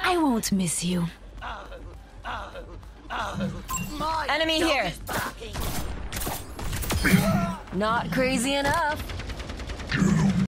I won't miss you. Enemy here. Not crazy enough.